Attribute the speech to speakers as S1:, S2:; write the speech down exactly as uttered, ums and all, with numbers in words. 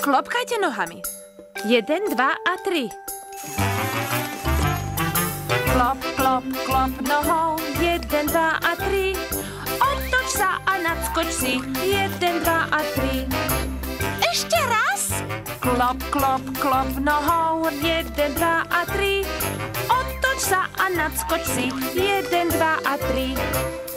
S1: Klopkajte nohami. Jeden, dva a tri. Klop, klop, klop nohou. Jeden, dva a tri. Otoč sa a nadskoč si. Jeden, dva a tri.
S2: Ešte raz.
S1: Klop, klop, klop nohou. Jeden, dva a tri. Otoč sa a nadskoč si. Jeden, dva a tri.